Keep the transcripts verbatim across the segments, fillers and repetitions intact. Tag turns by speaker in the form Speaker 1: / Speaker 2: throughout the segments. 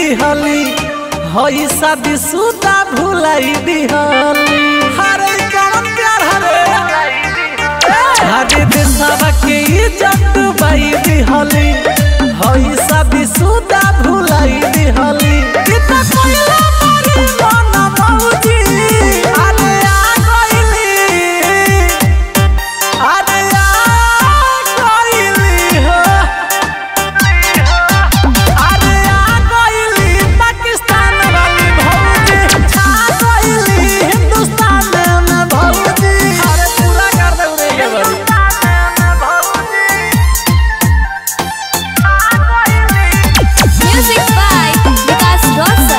Speaker 1: दिहली हई शादी सुदा भुलाई दिहली। हरे कौन प्यार हरे हरे देशवा के इज्जत बाई दिहली हई शादी सुदा भुलाई दिहली। कितना कोइला मारी मन मौजी अरे आ गइली अरे आ गइली हो अरे आ गइली पाकिस्तान वाली भौजी छा गइली हिंदुस्तान में भौजी। अरे पूरा कर दे रे ये भौजी
Speaker 2: Music by Vikas Rosa.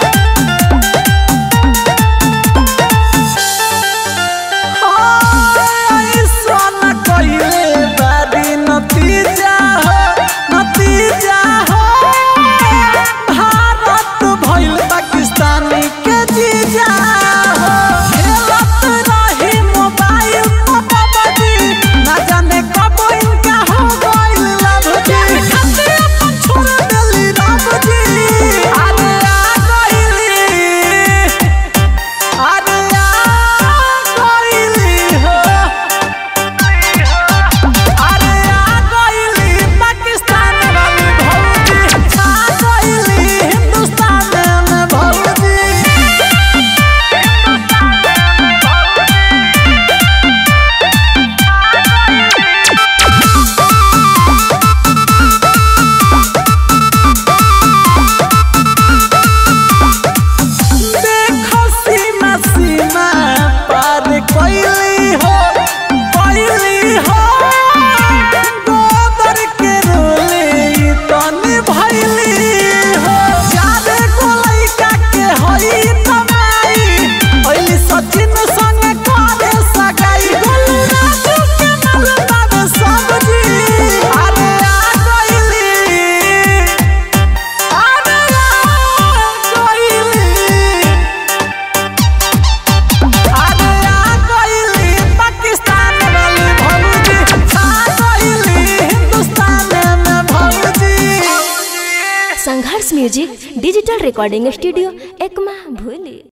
Speaker 1: हाय सोना कइले बारी नतीजा हो नतीजा हो भारत भइल पाकिस्तानी के जीजा हो। खेलत रही मोबाइल पर बाबाजी ना जाने कब इनका हो गइल लव जी। खाते अपन छोड़ देली रब जी अरे आ गइली अरे आ गइली हो अरे आ गइली पाकिस्तान वाली भौजी छा गइली हिंदुस्तान में भौजी। देखो सीमा सीमा पार कइली हो कइली हो गोदर के रोले तनी भइली हो। जादे को लइका के हई तमाई ओइली सचिन संग करे सगाई गोलू राजू के मलबा में सब्जी अरे आ गइली अरे आ गइली अरे आ गइली पाकिस्तान वाली भौजी छा गइली हिंदुस्तान में भौजी।
Speaker 2: Sangharsh music digital recording studio Ekma भूली।